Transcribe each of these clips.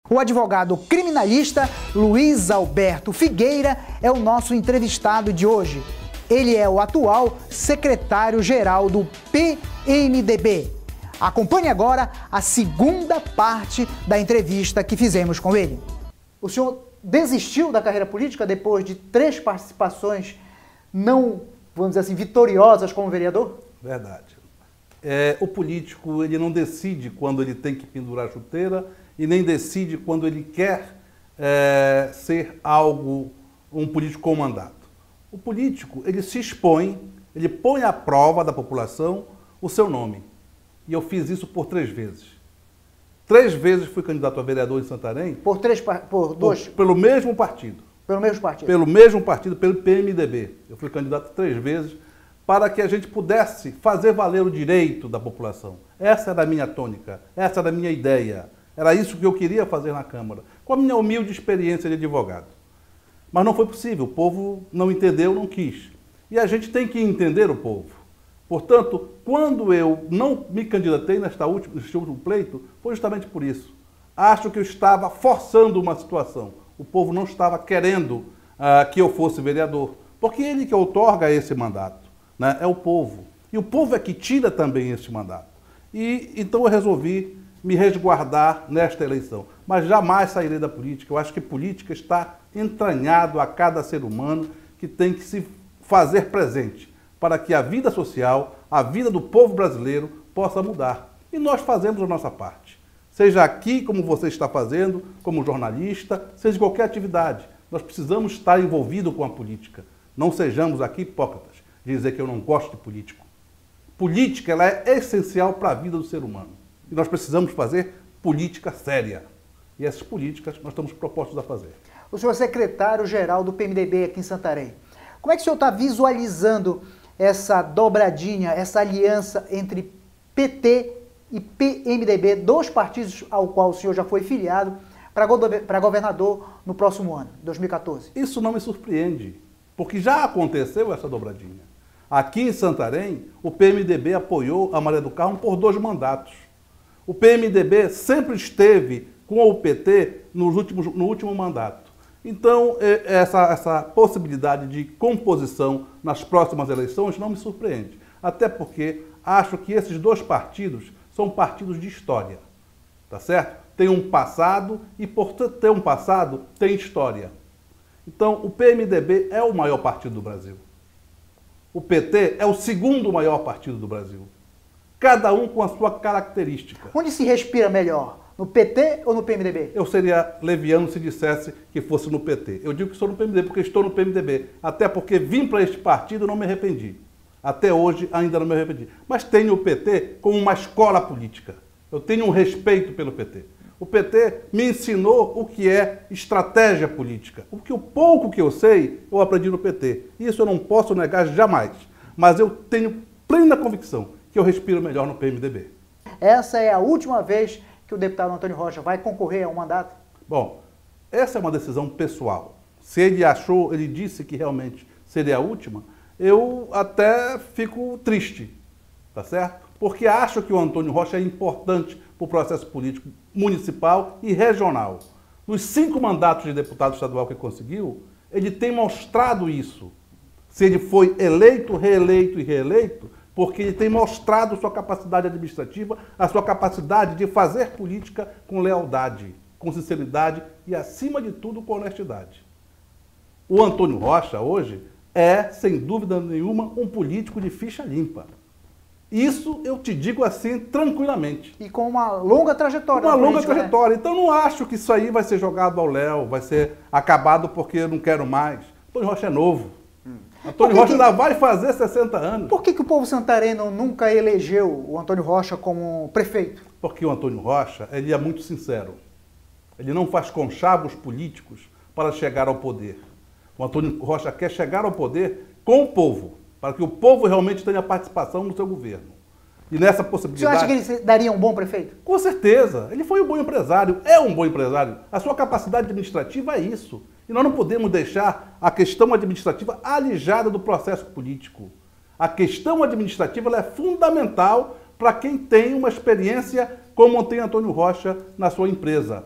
O advogado criminalista Luiz Alberto Figueira é o nosso entrevistado de hoje. Ele é o atual secretário-geral do PMDB. Acompanhe agora a segunda parte da entrevista que fizemos com ele. O senhor desistiu da carreira política depois de 3 participações não, vamos dizer assim, vitoriosas como vereador? Verdade. O político, ele não decide quando ele tem que pendurar a chuteira e nem decide quando ele quer ser um político com mandato. O político, ele se expõe, ele põe à prova da população o seu nome. E eu fiz isso por 3 vezes. 3 vezes fui candidato a vereador em Santarém. Pelo mesmo partido. Pelo mesmo partido? Pelo mesmo partido, pelo PMDB. Eu fui candidato 3 vezes para que a gente pudesse fazer valer o direito da população. Essa era a minha tônica, essa era a minha ideia. Era isso que eu queria fazer na Câmara, com a minha humilde experiência de advogado. Mas não foi possível, o povo não entendeu, não quis. E a gente tem que entender o povo. Portanto, quando eu não me candidatei neste último pleito, foi justamente por isso. Acho que eu estava forçando uma situação. O povo não estava querendo que eu fosse vereador, porque ele que outorga esse mandato, né? É o povo. E o povo é que tira também esse mandato. E então eu resolvi me resguardar nesta eleição. Mas jamais sairei da política. Eu acho que política está entranhado a cada ser humano que tem que se fazer presente para que a vida social, a vida do povo brasileiro possa mudar. E nós fazemos a nossa parte. Seja aqui, como você está fazendo, como jornalista, seja em qualquer atividade. Nós precisamos estar envolvidos com a política. Não sejamos aqui hipócritas de dizer que eu não gosto de político. Política, ela é essencial para a vida do ser humano. E nós precisamos fazer política séria. E essas políticas nós estamos propostos a fazer. O senhor é secretário-geral do PMDB aqui em Santarém. Como é que o senhor está visualizando essa dobradinha, essa aliança entre PT e PMDB, 2 partidos ao qual o senhor já foi filiado, para governador no próximo ano, 2014? Isso não me surpreende, porque já aconteceu essa dobradinha. Aqui em Santarém, o PMDB apoiou a Maria do Carmo por 2 mandatos. O PMDB sempre esteve com o PT no último mandato. Então, essa possibilidade de composição nas próximas eleições não me surpreende. Até porque acho que esses 2 partidos são partidos de história. Tá certo? Tem um passado e, por ter um passado, tem história. Então, o PMDB é o maior partido do Brasil. O PT é o 2º maior partido do Brasil. Cada um com a sua característica. Onde se respira melhor? No PT ou no PMDB? Eu seria leviano se dissesse que fosse no PT. Eu digo que estou no PMDB porque estou no PMDB. Até porque vim para este partido e não me arrependi. Até hoje ainda não me arrependi. Mas tenho o PT como uma escola política. Eu tenho um respeito pelo PT. O PT me ensinou o que é estratégia política. O pouco que eu sei, eu aprendi no PT. Isso eu não posso negar jamais. Mas eu tenho plena convicção que eu respiro melhor no PMDB. Essa é a última vez que o deputado Antônio Rocha vai concorrer a um mandato? Bom, essa é uma decisão pessoal. Se ele disse que realmente seria a última, eu até fico triste, tá certo? Porque acho que o Antônio Rocha é importante para o processo político municipal e regional. Nos 5 mandatos de deputado estadual que conseguiu, ele tem mostrado isso. Se ele foi eleito, reeleito e reeleito, porque ele tem mostrado sua capacidade administrativa, a sua capacidade de fazer política com lealdade, com sinceridade e, acima de tudo, com honestidade. O Antônio Rocha, hoje, é, sem dúvida nenhuma, um político de ficha limpa. Isso eu te digo assim, tranquilamente. E com uma longa trajetória. Uma longa trajetória. Né? Então, não acho que isso aí vai ser jogado ao léu, vai ser acabado porque eu não quero mais. Antônio Rocha é novo. Antônio Rocha ainda vai fazer 60 anos. Por que o povo santareno nunca elegeu o Antônio Rocha como prefeito? Porque o Antônio Rocha, ele é muito sincero. Ele não faz conchavos políticos para chegar ao poder. O Antônio Rocha quer chegar ao poder com o povo, para que o povo realmente tenha participação no seu governo. E nessa possibilidade... Você acha que ele daria um bom prefeito? Com certeza. Ele foi um bom empresário, é um bom empresário. A sua capacidade administrativa é isso. E nós não podemos deixar a questão administrativa alijada do processo político. A questão administrativa ela é fundamental para quem tem uma experiência como tem Antônio Rocha na sua empresa.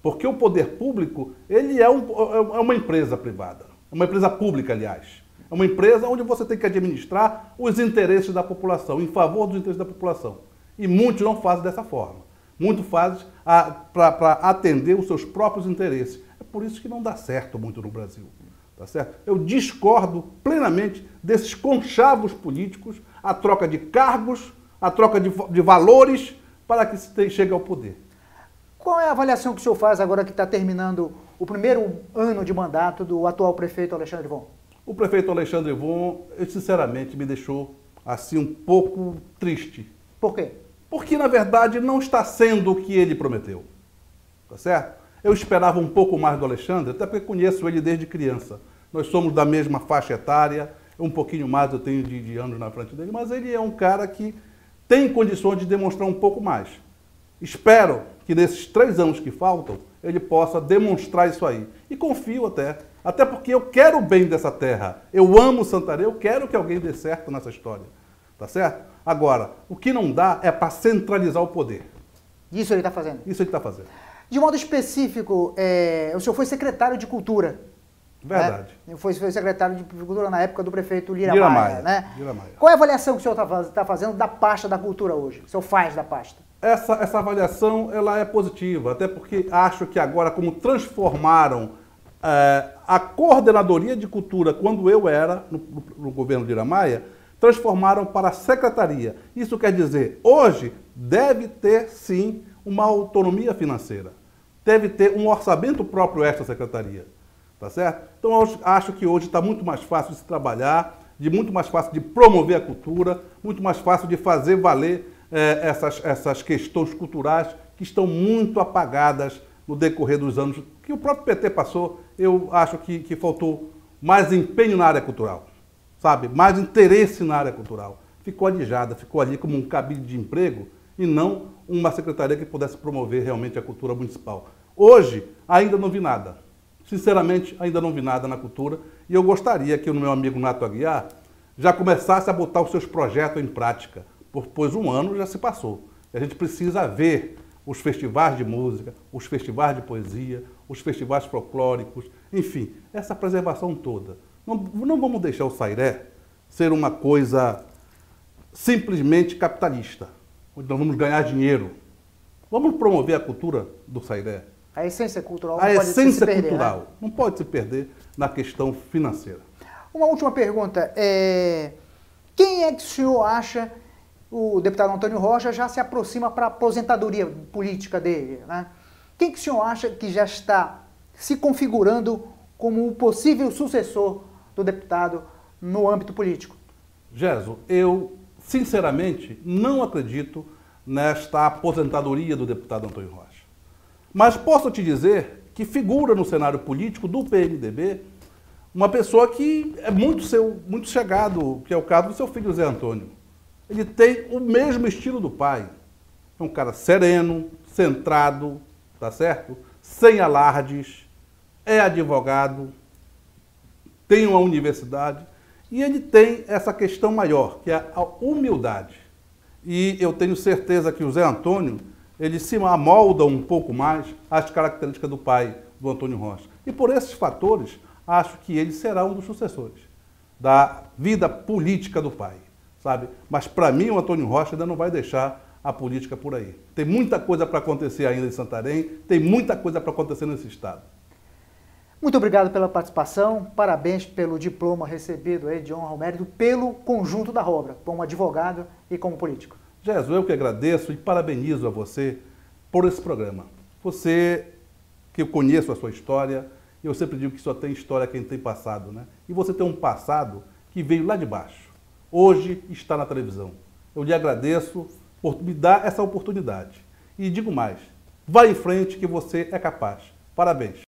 Porque o poder público, ele é uma empresa privada, uma empresa pública, aliás. É uma empresa onde você tem que administrar os interesses da população, em favor dos interesses da população. E muitos não fazem dessa forma. Muitos fazem para atender os seus próprios interesses. É por isso que não dá certo muito no Brasil. Tá certo? Eu discordo plenamente desses conchavos políticos, a troca de cargos, a troca de valores para que se chegue ao poder. Qual é a avaliação que o senhor faz agora que está terminando o primeiro ano de mandato do atual prefeito Alexandre Von? O prefeito Alexandre Von, sinceramente, me deixou assim um pouco triste. Por quê? Porque, na verdade, não está sendo o que ele prometeu. Tá certo? Eu esperava um pouco mais do Alexandre, até porque conheço ele desde criança. Nós somos da mesma faixa etária, um pouquinho mais eu tenho de anos na frente dele, mas ele é um cara que tem condições de demonstrar um pouco mais. Espero que nesses 3 anos que faltam, ele possa demonstrar isso aí. E confio até porque eu quero o bem dessa terra. Eu amo Santarém, eu quero que alguém dê certo nessa história. Tá certo? Agora, o que não dá é para centralizar o poder. Isso ele está fazendo? Isso ele está fazendo. De modo específico, o senhor foi secretário de Cultura. Verdade. Né? Foi secretário de Cultura na época do prefeito Lira Maia, né? Lira Maia. Qual é a avaliação que o senhor está fazendo da pasta da cultura hoje? Que o senhor faz da pasta? Essa avaliação ela é positiva, até porque acho que agora, como transformaram a coordenadoria de cultura, quando eu era no governo Lira Maia, transformaram para a secretaria. Isso quer dizer, hoje deve ter sim uma autonomia financeira, deve ter um orçamento próprio esta secretaria, tá certo? Então eu acho que hoje está muito mais fácil de se trabalhar, muito mais fácil de promover a cultura, muito mais fácil de fazer valer essas questões culturais que estão muito apagadas no decorrer dos anos que o próprio PT passou. Eu acho que faltou mais empenho na área cultural, sabe? Mais interesse na área cultural. Ficou adijada, ficou ali como um cabide de emprego e não uma secretaria que pudesse promover realmente a cultura municipal. Hoje, ainda não vi nada. Sinceramente, ainda não vi nada na cultura e eu gostaria que o meu amigo Nato Aguiar já começasse a botar os seus projetos em prática, pois um ano já se passou. A gente precisa ver os festivais de música, os festivais de poesia, os festivais folclóricos, enfim, essa preservação toda. Não vamos deixar o Sairé ser uma coisa simplesmente capitalista, onde nós vamos ganhar dinheiro. Vamos promover a cultura do Sairé. A essência cultural não pode se perder, né? Não pode se perder na questão financeira. Uma última pergunta. Quem é que o senhor acha, o deputado Antônio Rocha já se aproxima para a aposentadoria política dele, né? Quem que o senhor acha que já está se configurando como o possível sucessor do deputado no âmbito político? Gerson, eu sinceramente não acredito nesta aposentadoria do deputado Antônio Rocha. Mas posso te dizer que figura no cenário político do PMDB uma pessoa que é muito chegado, que é o caso do seu filho Zé Antônio. Ele tem o mesmo estilo do pai. É um cara sereno, centrado, tá certo? Sem alardes, é advogado, tem uma universidade e ele tem essa questão maior, que é a humildade. E eu tenho certeza que o Zé Antônio, ele se amolda um pouco mais às características do pai do Antônio Rocha. E por esses fatores, acho que ele será um dos sucessores da vida política do pai, sabe? Mas para mim o Antônio Rocha ainda não vai deixar a política por aí. Tem muita coisa para acontecer ainda em Santarém, tem muita coisa para acontecer nesse estado. Muito obrigado pela participação, parabéns pelo diploma recebido aí de honra ao mérito pelo conjunto da obra, como advogado e como político. Jesus, eu que agradeço e parabenizo a você por esse programa. Você, que eu conheço a sua história, eu sempre digo que só tem história quem tem passado, né? E você tem um passado que veio lá de baixo. Hoje está na televisão. Eu lhe agradeço por me dar essa oportunidade. E digo mais, vá em frente que você é capaz. Parabéns.